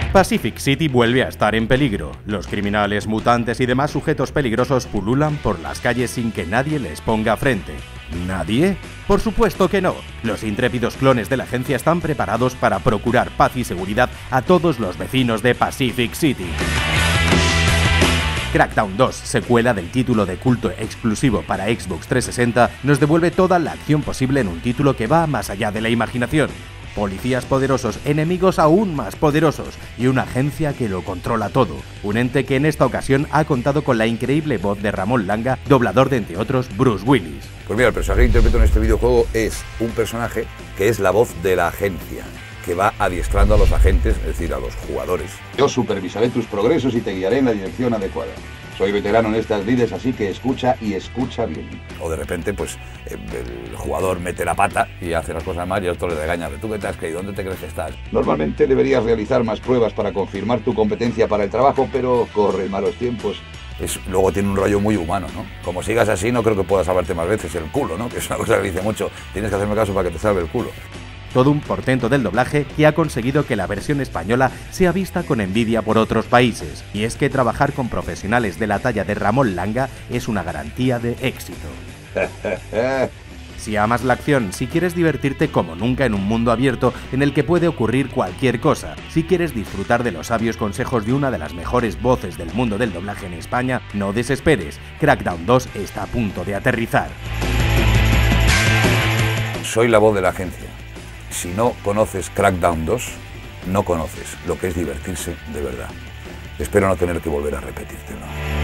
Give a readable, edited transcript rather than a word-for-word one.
Pacific City vuelve a estar en peligro. Los criminales, mutantes y demás sujetos peligrosos pululan por las calles sin que nadie les ponga frente. ¿Nadie? Por supuesto que no. Los intrépidos clones de la agencia están preparados para procurar paz y seguridad a todos los vecinos de Pacific City. Crackdown 2, secuela del título de culto exclusivo para Xbox 360, nos devuelve toda la acción posible en un título que va más allá de la imaginación. Policías poderosos, enemigos aún más poderosos y una agencia que lo controla todo. Un ente que en esta ocasión ha contado con la increíble voz de Ramón Langa, doblador de, entre otros, Bruce Willis. Pues mira, el personaje que interpreto en este videojuego es un personaje que es la voz de la agencia, que va adiestrando a los agentes, es decir, a los jugadores. Yo supervisaré tus progresos y te guiaré en la dirección adecuada. Soy veterano en estas lides, así que escucha y escucha bien. O de repente, pues, el jugador mete la pata y hace las cosas mal y el otro le regaña. ¿Tú qué te has creído? ¿Dónde te crees que estás? Normalmente deberías realizar más pruebas para confirmar tu competencia para el trabajo, pero corren malos tiempos. Luego tiene un rollo muy humano, ¿no? Como sigas así, no creo que puedas salvarte más veces el culo, ¿no? Que es una cosa que dice mucho. Tienes que hacerme caso para que te salve el culo. Todo un portento del doblaje que ha conseguido que la versión española sea vista con envidia por otros países. Y es que trabajar con profesionales de la talla de Ramón Langa es una garantía de éxito. Si amas la acción, si quieres divertirte como nunca en un mundo abierto en el que puede ocurrir cualquier cosa, si quieres disfrutar de los sabios consejos de una de las mejores voces del mundo del doblaje en España, no desesperes, Crackdown 2 está a punto de aterrizar. Soy la voz de la agencia. Si no conoces Crackdown 2, no conoces lo que es divertirse de verdad. Espero no tener que volver a repetírtelo.